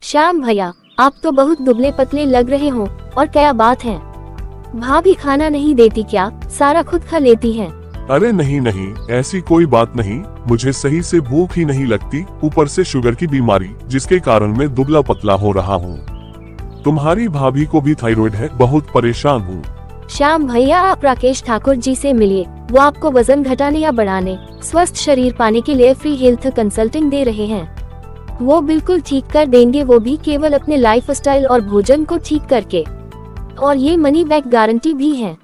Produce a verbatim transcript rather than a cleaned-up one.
श्याम भैया, आप तो बहुत दुबले पतले लग रहे हो। और क्या बात है, भाभी खाना नहीं देती क्या? सारा खुद खा लेती हैं। अरे नहीं नहीं, ऐसी कोई बात नहीं। मुझे सही से भूख ही नहीं लगती, ऊपर से शुगर की बीमारी, जिसके कारण मैं दुबला पतला हो रहा हूँ। तुम्हारी भाभी को भी थायराइड है, बहुत परेशान हूँ। श्याम भैया, आप राकेश ठाकुर जी से मिलिए। वो आपको वजन घटाने या बढ़ाने, स्वस्थ शरीर पाने के लिए फ्री हेल्थ कंसल्टिंग दे रहे हैं। वो बिल्कुल ठीक कर देंगे, वो भी केवल अपने लाइफस्टाइल और भोजन को ठीक करके। और ये मनी बैक गारंटी भी है।